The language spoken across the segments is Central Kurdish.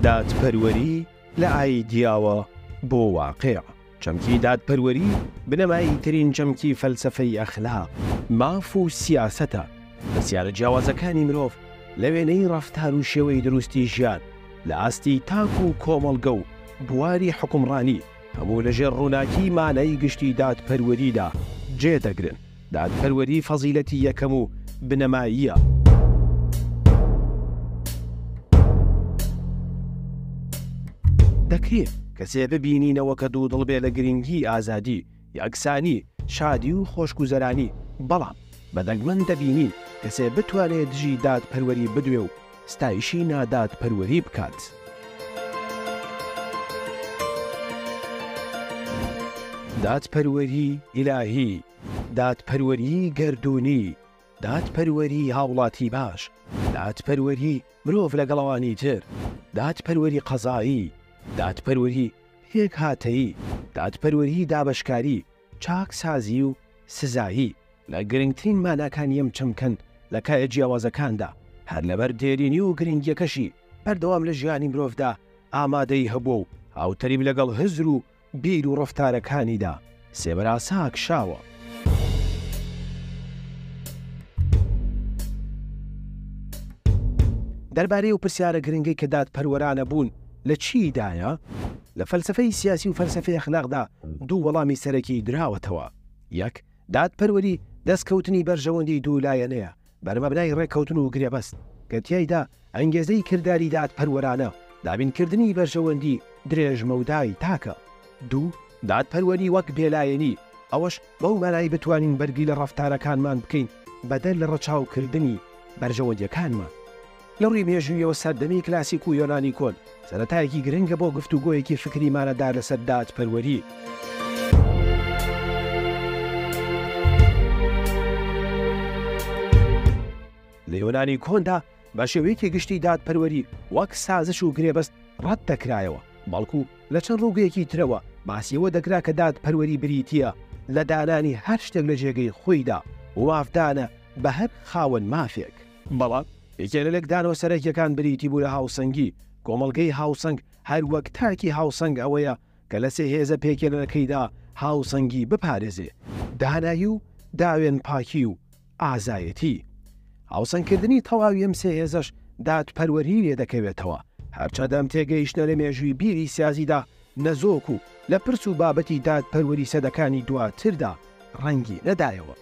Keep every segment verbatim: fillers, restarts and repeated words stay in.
دادپەروەری لە ئایدیاوە بۆ واقع. چەمکی دادپەروەری بنەمایی ترین چەمکی فەلسەفەی ئەخلاق، ماف و سیاسەتە. پرسیارە جیاوازەکانی مرۆڤ لە وێنەی ڕەفتار و شێوەی دروستی ژیان، لە ئاستی تاک و کۆمەڵگە و بواری حکومڕانی هەموو لەژێر ڕووناکی مانای گشتی دادپەروەریدا جێدەگرن. دادپەروەری فەزیلەتی یەکەم و بنەماییە. دەکرێت کەسێ ببینینەوە کە دوو دڵ بێ لە گرنگی ئازادی، یەکسانی، شادی و خۆشگوزەرانی، بەڵام بەدەنگمەند دەبینین کەسێ بتوانێت دژی دادپەروەری بدوێ و ستایشی نادادپەروەری بکات. دادپەروەری ئیلاهی، دادپەروەری گەردوونی، دادپەروەری هاوڵاتی باش، دادپەروەری مرۆڤ لەگەڵەوانی تر، دادپەروەری قەزایی، دادپەروەری پێک هاتەیی، دادپەروەری دابەشکاری، چاکسازی و سزایی لە گرنگترین ماناکانی ئەم چەمکەن لە کایە جیاوازەکاندا. هەر لەبەر دێرینی و گرنگیەکەشی بەردەوام لە ژیانی مرۆڤدا ئامادەی هەبووە و هاوتەریب لەگەڵ هزر و بیر و ڕەفتارەکانیدا سێبەراسا کشاوە. دەربارەی و پرسیارە گرنگی کە دادپەروەرانە بوون لە چیدایە، لە فەلسەفەی سیاسی و فەلسەفەی ئەخلاقدا دوو وەڵامی سەرەکی دراوەتەوە. یەک، دادپەروەری دەستکەوتنی بەرژەوەندی دوولایەنەیە بەرمەبنای ڕێککەوتن و گرێبەست، کە تیایدا ئەنگێزەی کردداری دادپەروەرانە دابینکردنی بەرژەوەندی درێژمەودای تاکە. دوو، دادپەروەری وەک بێلایەنی، ئەوەش بەو مانای بتوانین بەرگی لە ڕەفتارەکانمان بکەین بەدەر لە ڕەچاوکردنی بەرژەوەندیەکانمان. لە ڕووی مێژوویەوە سەردەمی کلاسیک و یۆنانی کۆن سەرەتایەکی گرنگە بۆ گفتوگۆیەکی فکریمانەدار لەسەر دادپەروەری. لە یۆنانی کۆندا بە شێوەیەکی گشتی دادپەروەری وەک سازش و گرێبەست ڕەت دەکرایەوە، بەڵکو لە چەند ڕووگەیەکی ترەوە باسیەوە دەکرا کە دادپەروەری بریتیە لە دانانی هەر شتێک لە جێگەی خۆیدا و مافدانە بە هەر خاوەن مافێک. بەڵام یەکێ لە لێکدانەوە سەرەکیەکان بریتی بوو لە هاوسەنگی. کۆمەڵگەی هاوسەنگ هەر وەک تاکی هاوسەنگ ئەوەیە کە لە سێ هێزە پێکێنەکەیدا هاوسەنگی بپارێزێ: دانایی و داوێن پاکی و ئازایەتی. هاوسەنگکردنی تەواوی ئەم سێ هێزەش دادپەروەری لێ دەکەوێتەوە، هەرچەندەم تێگەیشتنە لە مێژووی بیری سیازیدا نەزۆک و لە پرس و بابەتی دادپەروەری سەدەکانی دواتردا ڕەنگی نەدایەوە.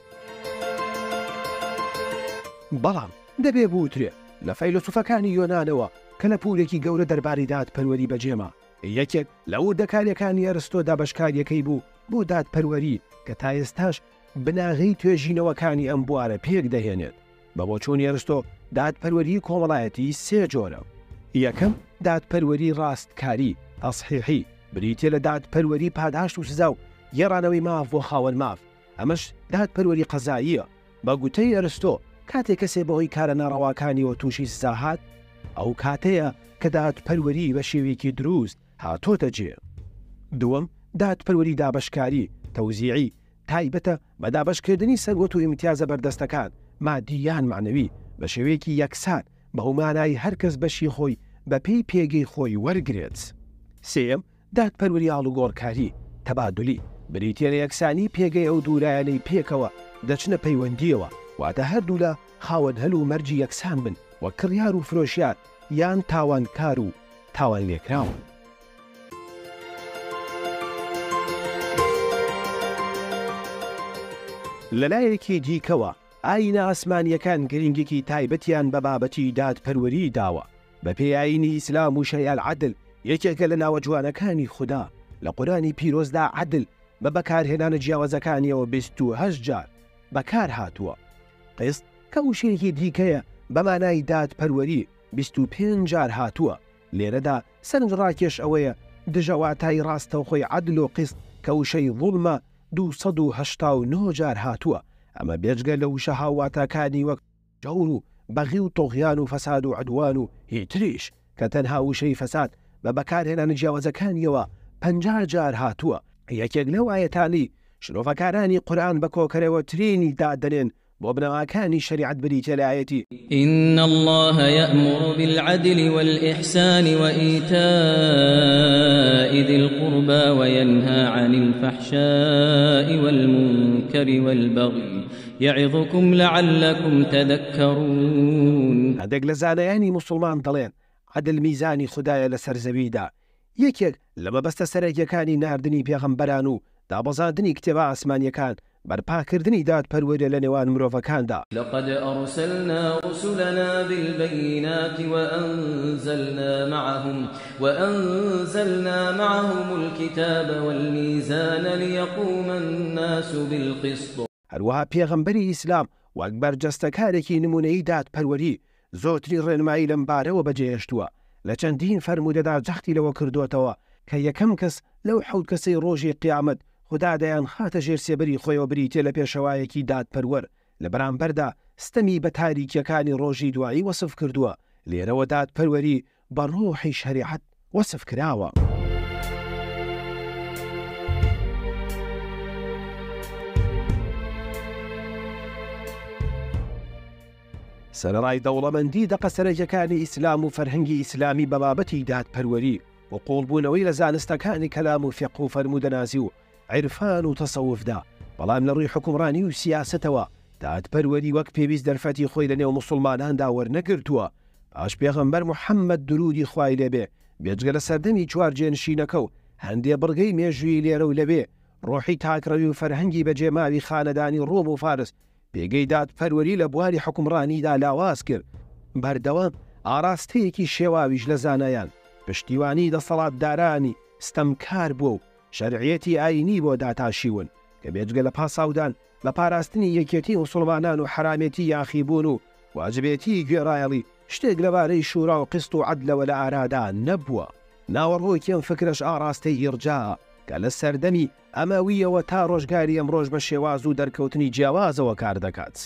بەڵام دەبێ بوترێ لە فەیلسوفەکانی یۆنانەوە کە لە پورێکی گەورە دەرباری دادپەروەری بەجێما. یەکێک لە وردەکاریەکانی ئەرستۆ دابەشکاریەکەی بوو بۆ دادپەروەری کە تا ئێستاش بناغی توێژینەوەکانی ئەم بوارە پێک دەهێنێت. بە بۆچوونی ئەرستۆ دادپەروەری کۆمەڵایەتی سێ جۆرە. یەکەم، دادپەروەری ڕاستکاری تەصحیحی، بریتیە لە دادپەروەری پاداشت و سزا و گێڕانەوەی ماف بۆ خاوەن ماف. ئەمەش دادپەروەری قەزاییە. بە گوتەی ئەرستۆ کاتێک کەسێ بەهۆی کارە ناڕەواکانیەوە تووشی سزا هات، ئەو کاتەیە کە دادپەروەری بە شێوەیەکی دروست هاتۆتە جێ. دووەم، دادپەروەری دابەشکاری تەوزیعی، تایبەتە بە دابەشکردنی سەروەت و ئیمتیازە بەردەستەکان مادییان معنەوی بە شێوەیەکی یەکسان بە هەمانای هەرکەس بەشی خۆی بە پێی پێگەی خۆی وەرگرێت. سێم، دادپەروەری ئاڵوگۆڕکاری تەبادولی، بریتیە لە یەکسانی پێگەی ئەو دوولایەنەی پێکەوە دەچنە پەیوەندیەوە، واتە هەردوو لە خاوەن هەل و مەرجی یەکسان بن، وە کڕیار و فرۆشیار یان تاوانکار و تاوان لێکراون. لەلایەکی دیکەوە ئاینە ئاسمانیەکان گرنگێکی تایبەتیان بە بابەتی دادپەروەری داوە. بە پێی ئاینی ئیسلام و شەریعە العەدل، یەکێکە لە ناوە جوانەکانی خوددا، لە قورئانی پیرۆزدا عەدل بە بەکارهێنانە جیاوازەکانیەوە بیست و هەشت جار بەکار هاتووە. قسط کە وشەیەکی دیکەیە بە مانای دادپەروەری بیست و پێنج جار هاتووە. لێرەدا سەرنج ڕاکێش ئەوەیە دژەواتای ڕاستەوخۆی عەدل و قسط کە وشەی ظوڵمە دوو سەد و هەشتا و نۆ جار هاتووە. ئەمە بێجگە لە وشە هاواتاکانی وەک جەور و بەغی و تۆغیان و فەساد و عەدوان و هیتریش کە تەنها وشەی فەساد بە بەکارهێنانە جیاوازەکانیەوە پەنجا جار هاتووە. یەکێک لەو ئایەتانی شرۆڤەکارانی قورئان بە کۆکەرەوە ترینی دادەنێن بۆ بنەماکانی شریعەت بریتە لایەتی إن الله يأمر بالعدل والإحسان وإيتاء ذي القربى وينهى عن الفحشاء والمنكر والبغي يعظكم لعلكم تذكرون. هەندێک لە زانایانی موسڵمان دەڵێن عەدل میزانی خودایە لەسەر زەویدا. یەکێک لە مەبەستە سەرەکیەکانی ناردنی پێغەمبەران و دابەزاندنی کتێبە ئاسمانیەکان بەرپاکردنی دادپەروەریە لە نێوان مرۆڤەکاندا. لقد أرسلنا رسلنا بالبينات وأنزلنا معهم وأنزلنا معهم الكتاب والميزان ليقوم الناس بالقسط. هەروەها پێغەمبەری ئیسلام وەک بەرجەستەکارێکی نمونەیی دادپەروەری زۆرتری ڕێنمایی لەم بارەوە بەجێهێشتووە. لە چەندین فەرمودەدا جەختی لەوە کردوتەوە کە یەکەم کەس لەو حەوت کەسەی ڕۆژی قیامەت خدا دەیان خاتە ژێر سێبەری خۆیەوە بریتێ لە پێشەوایەکی دادپەروەر لە بەرامبەردا ستەمی بە تاریکیەکانی ڕۆژی دوایی وەسف کردووە. لێرەوە دادپەروەری بە ڕۆحی شەریعەت وەسف کراوە. سەرەڕای دەوڵەمەندی دەقە سەرەکیەکانی ئیسلام و فەرهەنگی ئیسلامی بە بابەتی دادپەروەری و قوڵبوونەوەی لە زانستەکانی کەلام و فێق و فەرمودەنازی و عیرفان و تەسەوفدا، بەڵام لە ڕووی حکومڕانی و سیاسەتەوە دادپەروەری وەک پێویست دەرفەتی خۆی لە نێو موسڵماناندا وەرنەگرتووە. پاش پێغەمبەر موحەممەد درودی خوای لێبێ بێجگە لە سەردەمی چوارجێنشینەکە و هەندێ بڕگەی مێژووی لێرە و لەبێ ڕۆحی تاکڕەوی و فەرهەنگی بەجێماوی خانەدانی ڕۆم و فارس پێگەی دادپەروەری لە بواری حکومڕانیدا لاواز کرد. بەردەوام ئاراستەیەکی شێواویش لە زانایان پشتیوانی دەسەڵاتدارانی ستەمکار بووە و شەرعیەتی ئاینی بۆ داتاشیون کە بێجگە لە پاساودان لە پاراستنی یەکێتی موسڵمانان و حرامێتی یاخیبوون و واجبێتی گوێڕایەڵی شتێک لەبارەی شورا و قست و عەدلەوە لە ئارادا نەبووە. ناوەڕۆکی ئەم فکرەش ئاراستەی ئیرجا کە لە سەردەمی ئەمەویەوە تا ڕۆژگاری ئەمڕۆژ بە شێواز و دەرکەوتنی جیاوازەوە کار دەکات.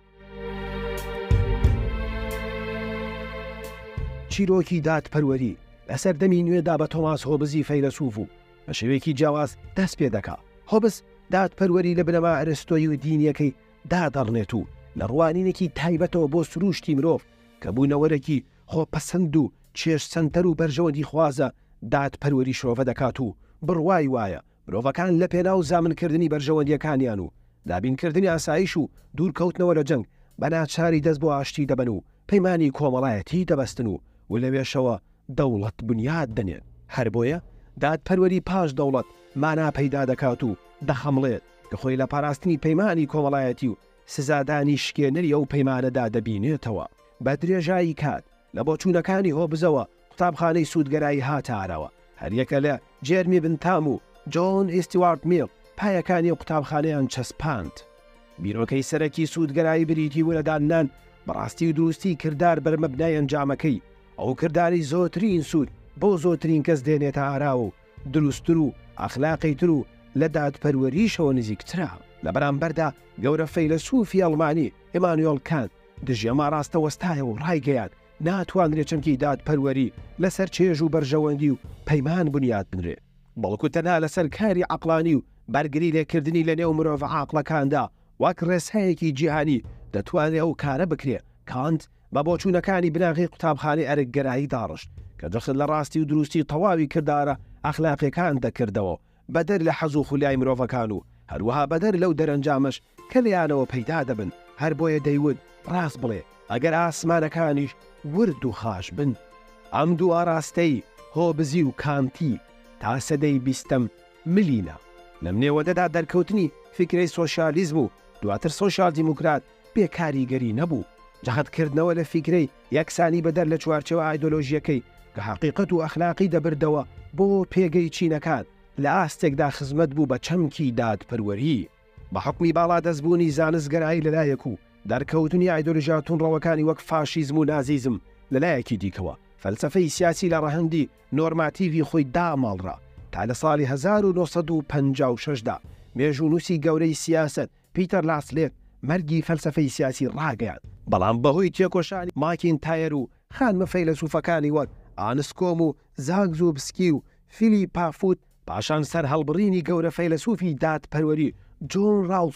چیرۆکی دادپەروەری لە سەردەمی نوێدا بە تۆماس هۆبزی فەیلسوف و بە شێوەیەکی جیاواز دەست پێ دەکا. هۆبز دادپەروەری لە بنەما ئەرستۆی و دینیەکەی دادەڕنێت و لە ڕوانینێکی تایبەتەوە بۆ سروشتی مرۆڤ کە بوونەوەرەکی خۆپەسەند و چێش سەنتەر و بەرژەوەندی خوازە دادپەروەری شۆڤە دەکات و بڕوای وایە مرۆڤەکان لە پێناو زامنکردنی بەرژەوەندیەکانیان و دابینکردنی ئاسایش و دوورکەوتنەوە لە جەنگ بە ناچاری دەست بۆ ئاشتی دەبن و پەیمانی کۆمەڵایەتی دەبەستن و و لەوێشەوە دەوڵەت بنیاد دەنێن. هەر بۆیە دادپەروەری پاش دەوڵەت مانا پەیدا دەکات و دەخەمڵێت کە خۆی لە پاراستنی پەیمانی کۆمەڵایەتی و سزادانی شکێنەری ئەو پەیمانەدا دەبینێتەوە. بە درێژایی کات لە بۆچوونەکانی هۆبزەوە قوتابخانەی سوودگەرایی هاتارەوە. هەریەکە لە جێرمی بنتام و جۆن ئیستیوارت میڵ پایەکانی قوتابخانەیان چەسپاند. بیرۆکەی سەرەکی سوودگەرایی بریتی بوو لە دانان بەڕاستی و دروستی کردار بەرمەبنای ئەنجامەکەی ئەو کردداری زۆترین سوود بۆ زۆترین کەس دێنێتە ئاراوە و دروستتر و ئەخلاقی تر و لە دادپەروەریشەوە نزیکترا. لە بەرامبەردا گەورە فەیلسوفی ئەڵمانی ئێمانوێڵ کانت دژێما ڕاستە وەستایە و ڕایگەیان ناتوانرێت چەمکی دادپەروەری لەسەر چێژ و بەرژەوەندی و پەیمان بنیاد بنرێ، بەڵکو تەنها لەسەر کاری عەقلانی و بەرگری لێکردنی لە نێو مرۆڤ عاقڵەکاندا وەک ڕێسایەکی جیهانی دەتوانێت ئەو کارە بکرێ. کانت بە بۆچوونەکانی بناغی قوتابخانەی ئەرکگەرایی داڕشت کە دەخل لە ڕاستی و دروستی تەواوی کردارە ئەخلاقیەکان دەکردەوە بەدەر لە حەز و خولای مرۆڤەکان و هەروەها بەدەر لەو دەرەنجامش کە لەیانەوە پەیدا دەبن. هەر بۆیە دەیوت ڕاست بڵێ ئەگەر ئاسمانەکانیش ورد و خاش بن. ئەم دوو ئاراستەی هۆبزی و کانتی تا سەدەی بیستەم ملینە. لەم نێوەدەدا دەرکەوتنی فکرەی سۆشیالیزم و دواتر سۆشیال دیموکرات بێکاریگەری نەبوو. جەهەتکردنەوە لە فیکرەی یەکسانی بەدەر لە چوارچەوە ئایدۆلۆژیەکەی کە حەقیقەت و ئەخلاقی دەبردەوە بۆ پێگەی چینەکان لە ئاستێکدا خزمەت بوو بە چەمکی دادپەروەری. بە حکمی باڵا دەستبوونی زانستگەرایی لەلایەک و دەرکەوتنی ئایدۆلۆژیاتون ڕەوەکانی وەک فاشیزم و نازیزم لەلایەکی دیکەوە فەلسەفەی سیاسی لە ڕەهەندی نۆرماتیڤی خۆی داماڵڕا تا لە ساڵی هەزار و نۆسەد و پەنجا و شەشدا مێژوونووسی گەورەی سیاست پیتەر لاسلێت مەرگی فەلسەفەی سیاسی ڕاگەیان، بەڵام بەهۆی تێکۆشانی ماکینتایر و خانمە فەیلسوفەکانی وەک ئانسکۆم و زاگزۆبسکی و فیلیپ پافوت پاشان سەر هەڵبڕینی گەورە فەیلسوفی دادپەروەری جۆن ڕاوس و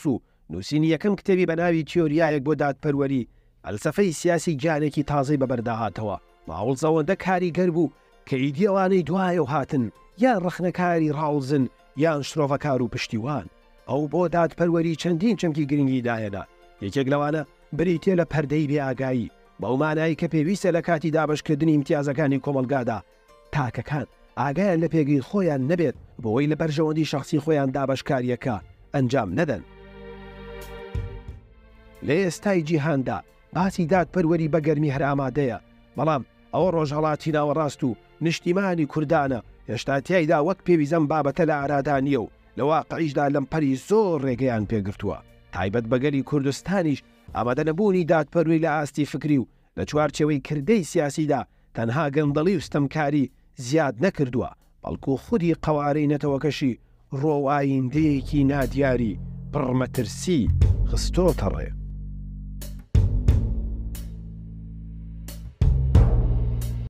نووسینی یەکەم کتێبی بە ناوی تیۆریایەک بۆ دادپەروەری ئەلسەفەی سیاسی گیانێکی تازەی بەبەرداهاتەوە. ماوەڵ زەوەندە کاریگەر بوو کە ئیدی ئەوانەی دوایە و هاتن یان ڕخنەکاری ڕاوزن یان شرۆڤەکار و پشتیوان. ئەو بۆ دادپەروەری چەندین چەمکی گرنگی داهێنا. یەکێک لەوانە بریتێ لە پەردەی بێئاگایی بەو مانایی کە پێویستە لە کاتی دابشکردنی امتیازەکانی کۆمەلگادا تاکەکان ئاگایان لە پێگەی خۆیان نەبێت بۆەوەی لە بەرژەوەندی شخصی خۆیان دابشکاریەکە ئەنجام نەدەن. لە ئێستای جیهاندا باسی دادپەروەری بە گەرمی هەر ئامادەیە، بەڵام ئەوە ڕۆژهەڵاتی ناوەڕاست و نیشتیمانی کوردانە هێشتا تیایدا وەک پێویزەم بابەتە لە ئارادانیە و لە واقعیشدا لەم پەری زۆر ڕێگەیان پێگرتووە. تایبەت بەگەری کوردستانیش ئامادە نەبوونی دادپەروەری لە ئاستی فکری و لە چوارچێوەی کردەی سیاسیدا تەنها گەندەڵی و ستەمکاری زیاد نەکردووە، بەڵکو خودی قەوارەی نەتەوەکەشی ڕۆوایندەیەکی نادیاری پڕمەترسی خستۆتە ڕێ.